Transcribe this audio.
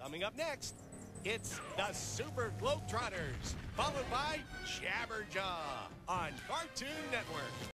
Coming up next, it's the Super Globetrotters, followed by Jabberjaw on Cartoon Network.